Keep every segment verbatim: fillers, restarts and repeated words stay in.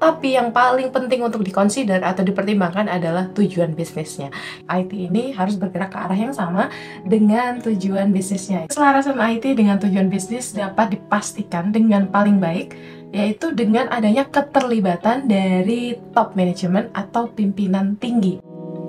Tapi yang paling penting untuk dikonsider atau dipertimbangkan adalah tujuan bisnisnya. I T ini harus bergerak ke arah yang sama dengan tujuan bisnisnya. Keselarasan I T dengan tujuan bisnis dapat dipastikan dengan paling baik, yaitu dengan adanya keterlibatan dari top management atau pimpinan tinggi.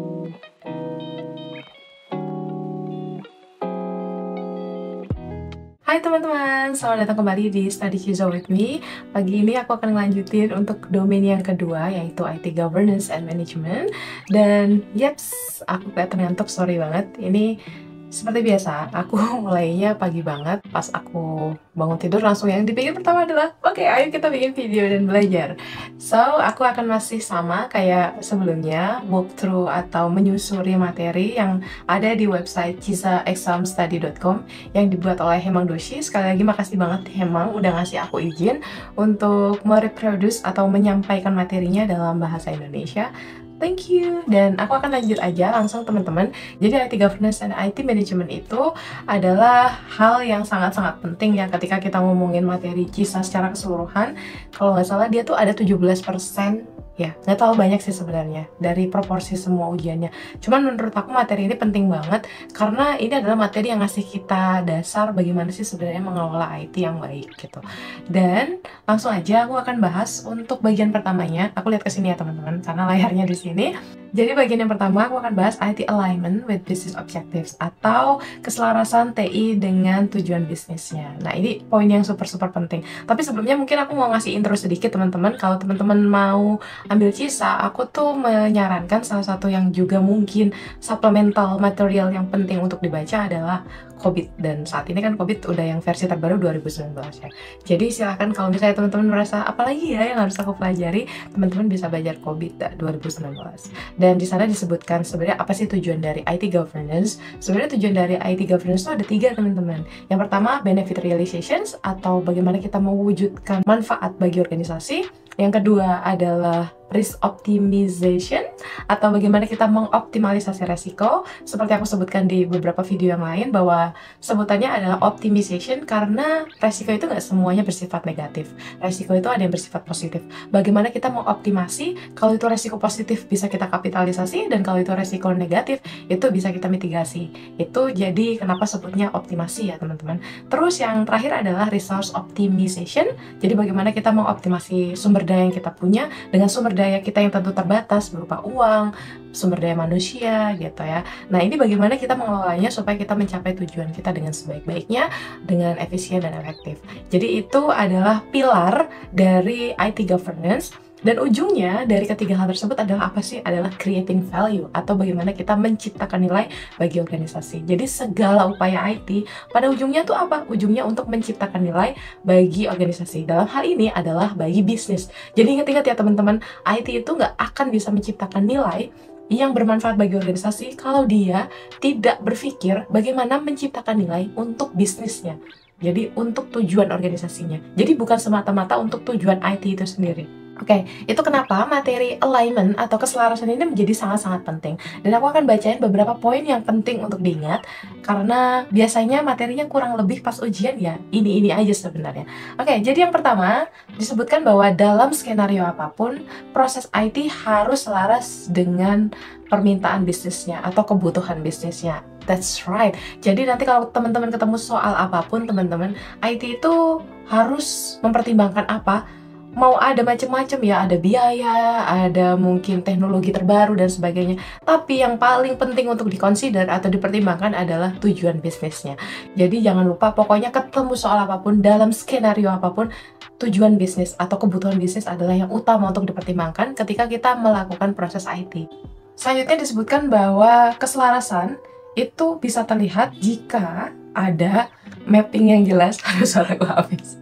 Hai teman-teman, selamat datang kembali di Study Kizo with me. Pagi ini aku akan melanjutin untuk domain yang kedua, yaitu I T Governance and Management. Dan yeps, aku kelihatan ngantuk, sorry banget. Ini seperti biasa, aku mulainya pagi banget. Pas aku bangun tidur langsung yang dipikir pertama adalah oke, okay, ayo kita bikin video dan belajar. So, aku akan masih sama kayak sebelumnya, walkthrough atau menyusuri materi yang ada di website kisa exam study dot com yang dibuat oleh Hemang Doshi. Sekali lagi makasih banget Hemang udah ngasih aku izin untuk mereproduce atau menyampaikan materinya dalam bahasa Indonesia. Thank you. Dan aku akan lanjut aja langsung teman-teman. Jadi I T Governance and I T Management itu adalah hal yang sangat-sangat penting ya ketika kita ngomongin materi KISA secara keseluruhan. Kalau nggak salah dia tuh ada tujuh belas persen ya, nggak terlalu banyak sih sebenarnya dari proporsi semua ujiannya. Cuman menurut aku materi ini penting banget karena ini adalah materi yang ngasih kita dasar bagaimana sih sebenarnya mengelola I T yang baik gitu. Dan langsung aja aku akan bahas untuk bagian pertamanya. Aku lihat ke sini ya teman-teman karena layarnya di sini. Jadi bagian yang pertama aku akan bahas I T Alignment with Business Objectives atau keselarasan T I dengan tujuan bisnisnya. Nah ini poin yang super-super penting. Tapi sebelumnya mungkin aku mau ngasih intro sedikit teman-teman. Kalau teman-teman mau ambil KISA, aku tuh menyarankan salah satu yang juga mungkin supplemental material yang penting untuk dibaca adalah COVID. Dan saat ini kan COVID udah yang versi terbaru dua ribu sembilan belas ya. Jadi silahkan kalau misalnya teman-teman merasa apalagi ya yang harus aku pelajari, teman-teman bisa belajar COVID dua ribu sembilan belas. Dan di sana disebutkan sebenarnya apa sih tujuan dari I T Governance. Sebenarnya tujuan dari I T Governance itu ada tiga teman-teman. Yang pertama benefit realizations atau bagaimana kita mewujudkan manfaat bagi organisasi. Yang kedua adalah risk optimization atau bagaimana kita mengoptimalisasi resiko. Seperti aku sebutkan di beberapa video yang lain bahwa sebutannya adalah optimization karena resiko itu nggak semuanya bersifat negatif. Resiko itu ada yang bersifat positif. Bagaimana kita mengoptimasi kalau itu resiko positif bisa kita kapitalisasi dan kalau itu resiko negatif itu bisa kita mitigasi. Itu jadi kenapa sebutnya optimasi ya teman-teman. Terus yang terakhir adalah resource optimization. Jadi bagaimana kita mengoptimasi sumber daya yang kita punya dengan sumber daya daya kita yang tentu terbatas berupa uang, sumber daya manusia gitu ya. Nah ini bagaimana kita mengelolanya supaya kita mencapai tujuan kita dengan sebaik-baiknya, dengan efisien dan efektif. Jadi itu adalah pilar dari I T governance. Dan ujungnya dari ketiga hal tersebut adalah apa sih? Adalah creating value atau bagaimana kita menciptakan nilai bagi organisasi. Jadi segala upaya I T pada ujungnya tuh apa? Ujungnya untuk menciptakan nilai bagi organisasi. Dalam hal ini adalah bagi bisnis. Jadi ingat-ingat ya teman-teman, I T itu nggak akan bisa menciptakan nilai yang bermanfaat bagi organisasi kalau dia tidak berpikir bagaimana menciptakan nilai untuk bisnisnya. Jadi untuk tujuan organisasinya. Jadi bukan semata-mata untuk tujuan I T itu sendiri. Oke, okay, itu kenapa materi alignment atau keselarasan ini menjadi sangat-sangat penting. Dan aku akan bacain beberapa poin yang penting untuk diingat, karena biasanya materinya kurang lebih pas ujian ya, ini-ini aja sebenarnya. Oke, okay, jadi yang pertama, disebutkan bahwa dalam skenario apapun, proses I T harus selaras dengan permintaan bisnisnya atau kebutuhan bisnisnya. That's right. Jadi nanti kalau teman-teman ketemu soal apapun, teman-teman, I T itu harus mempertimbangkan apa? Mau ada macam-macam ya, ada biaya, ada mungkin teknologi terbaru dan sebagainya. Tapi yang paling penting untuk dikonsider atau dipertimbangkan adalah tujuan bisnisnya. Jadi jangan lupa pokoknya ketemu soal apapun, dalam skenario apapun, tujuan bisnis atau kebutuhan bisnis adalah yang utama untuk dipertimbangkan ketika kita melakukan proses I T. Selanjutnya disebutkan bahwa keselarasan itu bisa terlihat jika ada mapping yang jelas. Aduh, suaraku habis.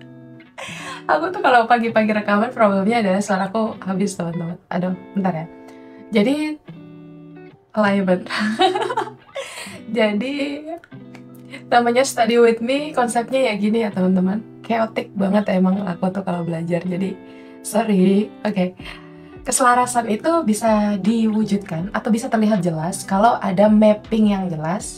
Aku tuh kalau pagi-pagi rekaman problemnya adalah suaraku habis teman-teman. Aduh, bentar ya. Jadi alignment. Jadi namanya study with me, konsepnya ya gini ya teman-teman. Chaotic banget emang aku tuh kalau belajar. Jadi sorry. Oke. Okay. Keselarasan itu bisa diwujudkan atau bisa terlihat jelas kalau ada mapping yang jelas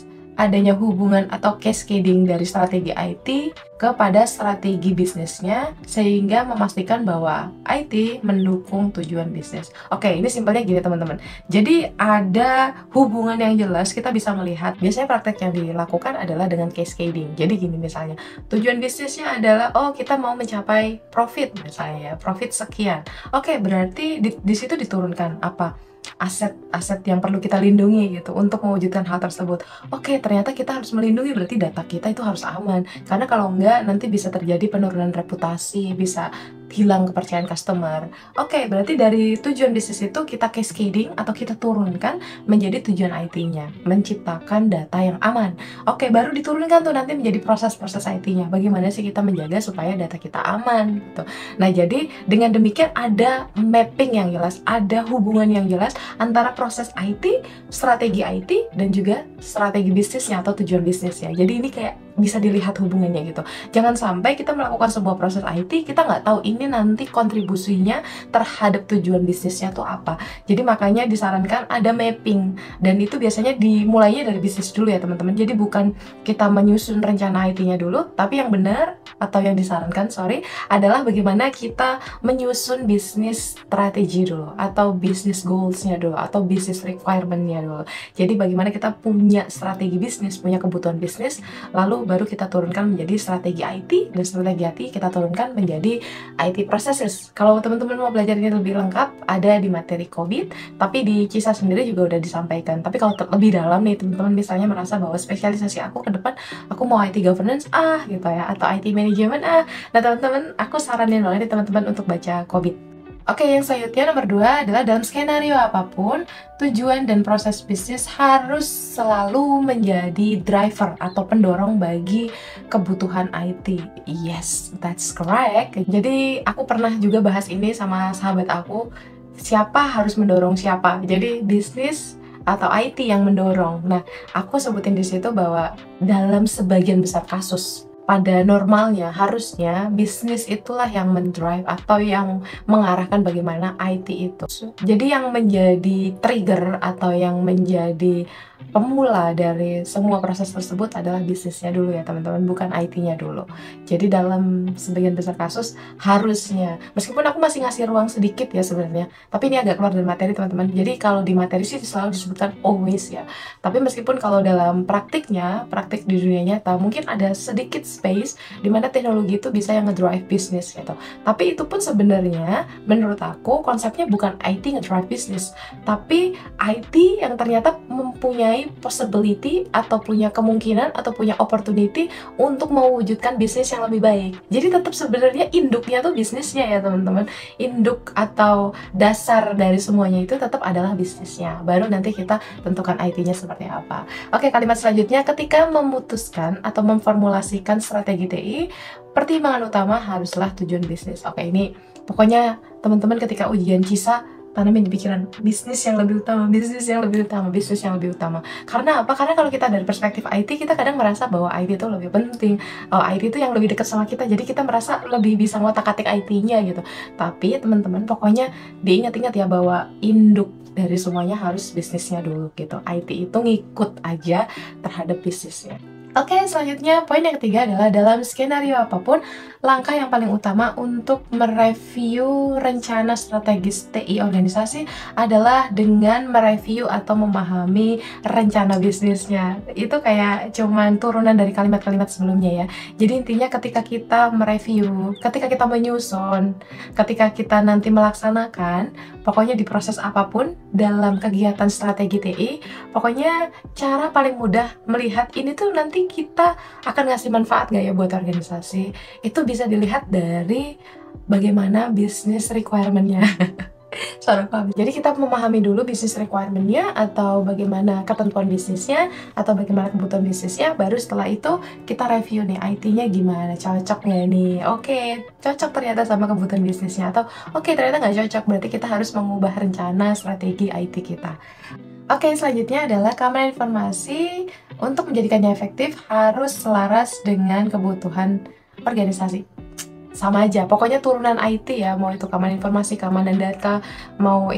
adanya hubungan atau cascading dari strategi I T kepada strategi bisnisnya, sehingga memastikan bahwa I T mendukung tujuan bisnis. Oke, ini simpelnya gini teman-teman. Jadi ada hubungan yang jelas, kita bisa melihat. Biasanya praktek yang dilakukan adalah dengan cascading. Jadi gini misalnya, tujuan bisnisnya adalah, oh kita mau mencapai profit misalnya ya, profit sekian. Oke, berarti di, di situ diturunkan apa? aset-aset yang perlu kita lindungi gitu untuk mewujudkan hal tersebut. Oke, ternyata kita harus melindungi, berarti data kita itu harus aman. Karena kalau enggak nanti bisa terjadi penurunan reputasi, bisa hilang kepercayaan customer. Oke, berarti dari tujuan bisnis itu kita cascading atau kita turunkan menjadi tujuan I T-nya, menciptakan data yang aman. Oke, baru diturunkan tuh nanti menjadi proses-proses I T-nya. Bagaimana sih kita menjaga supaya data kita aman gitu. Nah, jadi dengan demikian ada mapping yang jelas, ada hubungan yang jelas antara proses I T, strategi I T, dan juga strategi bisnisnya atau tujuan bisnisnya. Jadi ini kayak bisa dilihat hubungannya gitu. Jangan sampai kita melakukan sebuah proses I T, kita nggak tahu ini nanti kontribusinya terhadap tujuan bisnisnya tuh apa. Jadi makanya disarankan ada mapping, dan itu biasanya dimulainya dari bisnis dulu ya teman-teman. Jadi bukan kita menyusun rencana I T-nya dulu, tapi yang benar atau yang disarankan, sorry, adalah bagaimana kita menyusun bisnis strategi dulu, atau bisnis goals-nya dulu, atau bisnis requirement-nya dulu. Jadi bagaimana kita punya strategi bisnis, punya kebutuhan bisnis, lalu baru kita turunkan menjadi strategi I T, dan strategi I T kita turunkan menjadi I T processes. Kalau teman-teman mau belajar ini lebih lengkap, ada di materi COVID, tapi di Cisa sendiri juga udah disampaikan. Tapi kalau lebih dalam nih, teman-teman misalnya merasa bahwa spesialisasi aku ke depan, aku mau I T governance ah gitu ya, atau I T management ah. Nah teman-teman, aku saranin banget nih teman-teman untuk baca COVID. Oke, yang selanjutnya nomor dua adalah dalam skenario apapun, tujuan dan proses bisnis harus selalu menjadi driver atau pendorong bagi kebutuhan I T. Yes, that's correct. Jadi aku pernah juga bahas ini sama sahabat aku, siapa harus mendorong siapa. Jadi bisnis atau I T yang mendorong. Nah, aku sebutin di situ bahwa dalam sebagian besar kasus, pada normalnya harusnya bisnis itulah yang mendrive atau yang mengarahkan bagaimana I T itu. Jadi yang menjadi trigger atau yang menjadi pemula dari semua proses tersebut adalah bisnisnya dulu ya teman-teman, bukan I T-nya dulu. Jadi dalam sebagian besar kasus harusnya, meskipun aku masih ngasih ruang sedikit ya sebenarnya, tapi ini agak keluar dari materi teman-teman. Jadi kalau di materi sih selalu disebutkan always ya, tapi meskipun kalau dalam praktiknya, praktik di dunia nyata mungkin ada sedikit space di mana teknologi itu bisa yang ngedrive bisnis gitu. Tapi itu pun sebenarnya menurut aku konsepnya bukan I T ngedrive bisnis, tapi I T yang ternyata mempunyai possibility atau punya kemungkinan atau punya opportunity untuk mewujudkan bisnis yang lebih baik. Jadi tetap sebenarnya induknya tuh bisnisnya ya teman-teman. Induk atau dasar dari semuanya itu tetap adalah bisnisnya. Baru nanti kita tentukan I T-nya seperti apa. Oke, kalimat selanjutnya, ketika memutuskan atau memformulasikan strategi T I, pertimbangan utama haruslah tujuan bisnis. Oke, ini pokoknya teman-teman ketika ujian Cisa tanamin di pikiran bisnis yang lebih utama, bisnis yang lebih utama, bisnis yang lebih utama. Karena apa? Karena kalau kita dari perspektif I T, kita kadang merasa bahwa I T itu lebih penting, oh, I T itu yang lebih dekat sama kita, jadi kita merasa lebih bisa ngotak-atik I T-nya gitu. Tapi teman-teman pokoknya diingat-ingat ya bahwa induk dari semuanya harus bisnisnya dulu gitu. I T itu ngikut aja terhadap bisnisnya. Oke, selanjutnya poin yang ketiga adalah dalam skenario apapun, langkah yang paling utama untuk mereview rencana strategis T I organisasi adalah dengan mereview atau memahami rencana bisnisnya. Itu kayak cuman turunan dari kalimat-kalimat sebelumnya ya. Jadi intinya ketika kita mereview, ketika kita menyusun, ketika kita nanti melaksanakan, pokoknya di proses apapun dalam kegiatan strategi T I, pokoknya cara paling mudah melihat ini tuh nanti kita akan ngasih manfaat gak ya buat organisasi, itu bisa dilihat dari bagaimana bisnis requirement-nya. Sorry, jadi kita memahami dulu bisnis requirement-nya atau bagaimana ketentuan bisnisnya atau bagaimana kebutuhan bisnisnya, baru setelah itu kita review nih I T-nya gimana, cocok nggak nih? Oke, cocok ternyata sama kebutuhan bisnisnya, atau oke ternyata nggak cocok, berarti kita harus mengubah rencana strategi I T kita. Oke, selanjutnya adalah keamanan informasi untuk menjadikannya efektif harus selaras dengan kebutuhan organisasi. Sama aja, pokoknya turunan I T ya, mau itu keamanan informasi, keamanan data, mau itu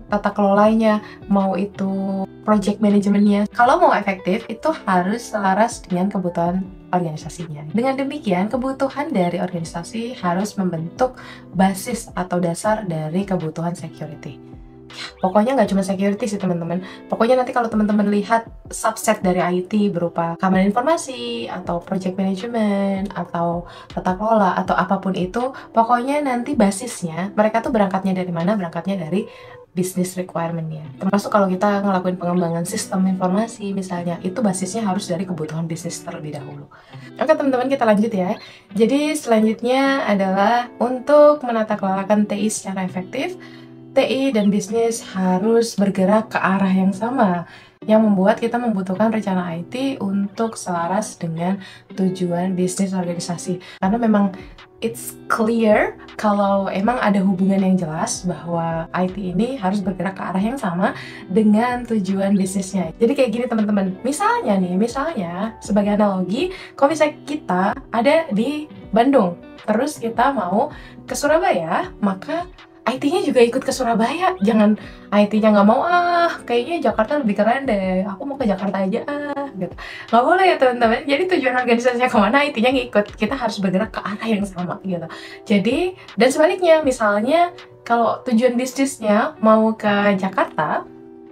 tata kelolanya, mau itu project manajemennya. Kalau mau efektif, itu harus selaras dengan kebutuhan organisasinya. Dengan demikian, kebutuhan dari organisasi harus membentuk basis atau dasar dari kebutuhan security. Pokoknya nggak cuma security sih teman-teman. Pokoknya nanti kalau teman-teman lihat subset dari I T berupa keamanan informasi atau project management atau tata kelola atau apapun itu, pokoknya nanti basisnya mereka tuh berangkatnya dari mana? Berangkatnya dari business requirement-nya. Termasuk kalau kita ngelakuin pengembangan sistem informasi misalnya, itu basisnya harus dari kebutuhan bisnis terlebih dahulu. Oke teman-teman, kita lanjut ya. Jadi selanjutnya adalah untuk menata kelolakan T I secara efektif, T I dan bisnis harus bergerak ke arah yang sama, yang membuat kita membutuhkan rencana I T untuk selaras dengan tujuan bisnis organisasi. Karena memang it's clear kalau emang ada hubungan yang jelas bahwa I T ini harus bergerak ke arah yang sama dengan tujuan bisnisnya. Jadi kayak gini teman-teman, misalnya nih, misalnya sebagai analogi, kalau misalnya kita ada di Bandung, terus kita mau ke Surabaya, maka I T-nya juga ikut ke Surabaya. Jangan I T-nya nggak mau, ah kayaknya Jakarta lebih keren deh, aku mau ke Jakarta aja ah gitu. Nggak boleh ya teman-teman. Jadi tujuan organisasinya kemana, I T-nya ngikut. Kita harus bergerak ke arah yang sama gitu. Jadi, dan sebaliknya, misalnya kalau tujuan bisnisnya mau ke Jakarta,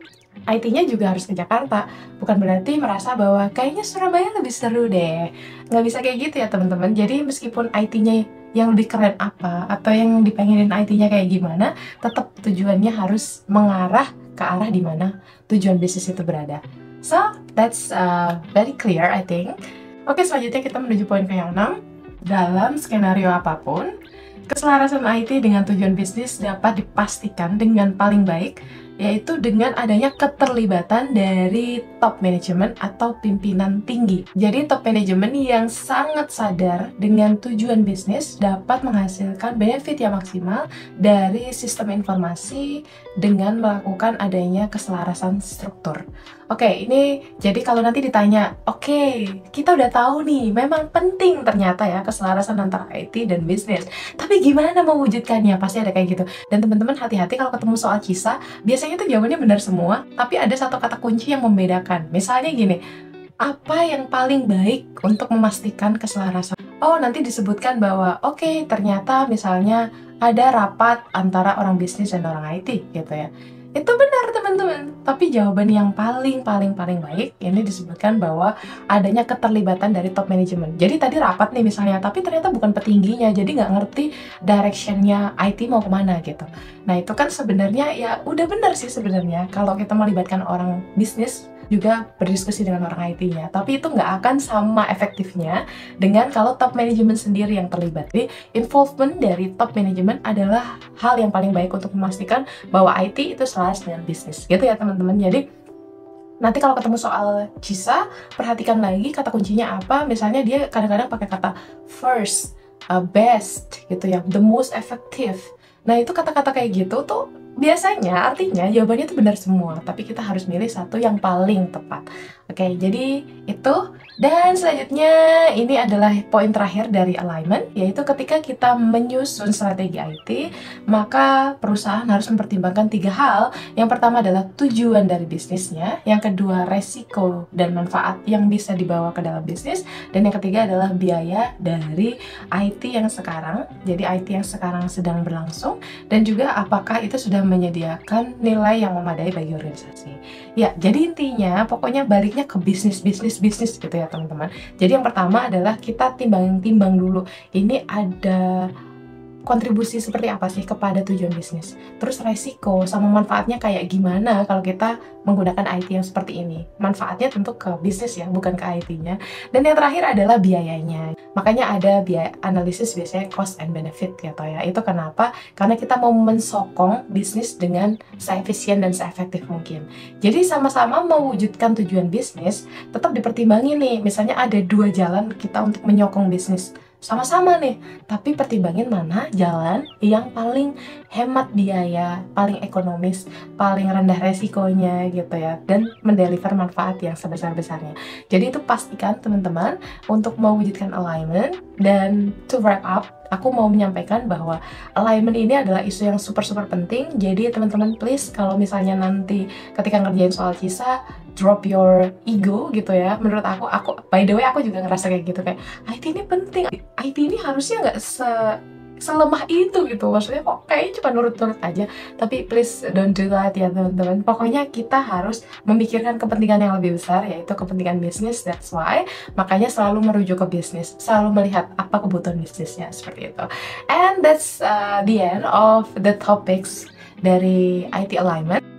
I T-nya juga harus ke Jakarta. Bukan berarti merasa bahwa kayaknya Surabaya lebih seru deh. Nggak bisa kayak gitu ya teman-teman. Jadi meskipun I T-nya yang lebih keren apa, atau yang dipengenin I T-nya kayak gimana, tetap tujuannya harus mengarah ke arah di mana tujuan bisnis itu berada. So, that's uh, very clear I think. Oke, selanjutnya kita menuju poin ke yang enam. Dalam skenario apapun, keselarasan I T dengan tujuan bisnis dapat dipastikan dengan paling baik, yaitu dengan adanya keterlibatan dari top manajemen atau pimpinan tinggi. Jadi top manajemen yang sangat sadar dengan tujuan bisnis dapat menghasilkan benefit yang maksimal dari sistem informasi dengan melakukan adanya keselarasan struktur. Oke, ini jadi kalau nanti ditanya, oke, kita udah tahu nih, memang penting ternyata ya keselarasan antara I T dan bisnis. Tapi gimana mewujudkannya? Pasti ada kayak gitu. Dan teman-teman hati-hati kalau ketemu soal kisah, biasanya tuh jawabannya benar semua, tapi ada satu kata kunci yang membedakan. Misalnya gini, apa yang paling baik untuk memastikan keselarasan? Oh, nanti disebutkan bahwa, oke, okay, ternyata misalnya ada rapat antara orang bisnis dan orang I T gitu ya. Itu benar teman-teman, tapi jawaban yang paling-paling-paling baik ini disebutkan bahwa adanya keterlibatan dari top manajemen. Jadi tadi rapat nih misalnya, tapi ternyata bukan petingginya, jadi nggak ngerti directionnya I T mau kemana gitu. Nah itu kan sebenarnya ya udah benar sih sebenarnya kalau kita melibatkan orang bisnis juga berdiskusi dengan orang I T-nya, tapi itu nggak akan sama efektifnya dengan kalau top manajemen sendiri yang terlibat. Jadi involvement dari top manajemen adalah hal yang paling baik untuk memastikan bahwa I T itu selaras dengan bisnis, gitu ya teman-teman. Jadi nanti kalau ketemu soal kisah, perhatikan lagi kata kuncinya apa. Misalnya dia kadang-kadang pakai kata first, uh, best gitu ya, the most effective. Nah itu kata-kata kayak gitu tuh biasanya artinya jawabannya itu benar semua, tapi kita harus milih satu yang paling tepat. Oke, jadi itu. Dan selanjutnya ini adalah poin terakhir dari alignment, yaitu ketika kita menyusun strategi I T, maka perusahaan harus mempertimbangkan tiga hal. Yang pertama adalah tujuan dari bisnisnya, yang kedua resiko dan manfaat yang bisa dibawa ke dalam bisnis, dan yang ketiga adalah biaya dari I T yang sekarang, jadi I T yang sekarang sedang berlangsung, dan juga apakah itu sudah menyediakan nilai yang memadai bagi organisasi. Ya, jadi intinya pokoknya baliknya ke bisnis, bisnis, bisnis gitu ya teman-teman. Jadi yang pertama adalah kita timbang-timbang dulu, ini ada kontribusi seperti apa sih kepada tujuan bisnis, terus resiko sama manfaatnya kayak gimana kalau kita menggunakan I T yang seperti ini. Manfaatnya tentu ke bisnis ya, bukan ke I T-nya. Dan yang terakhir adalah biayanya. Makanya ada biaya analisis biasanya cost and benefit gitu ya. Itu kenapa? Karena kita mau mensokong bisnis dengan seefisien dan seefektif mungkin. Jadi sama-sama mewujudkan tujuan bisnis, tetap dipertimbangin nih. Misalnya ada dua jalan kita untuk menyokong bisnis. Sama-sama nih, tapi pertimbangin mana jalan yang paling hemat biaya, paling ekonomis, paling rendah resikonya gitu ya, dan mendeliver manfaat yang sebesar-besarnya. Jadi itu pastikan teman-teman untuk mewujudkan alignment, Dan to wrap up, aku mau menyampaikan bahwa alignment ini adalah isu yang super-super penting. Jadi teman-teman please, kalau misalnya nanti ketika ngerjain soal kisah, drop your ego gitu ya. Menurut aku, aku by the way aku juga ngerasa kayak gitu, kayak I T ini penting, I T ini harusnya nggak se selemah itu gitu, maksudnya kok kayaknya cuma nurut-nurut aja. Tapi please don't do that ya teman-teman. Pokoknya kita harus memikirkan kepentingan yang lebih besar, yaitu kepentingan bisnis. That's why makanya selalu merujuk ke bisnis, selalu melihat apa kebutuhan bisnisnya, seperti itu. And that's uh, the end of the topics dari I T alignment.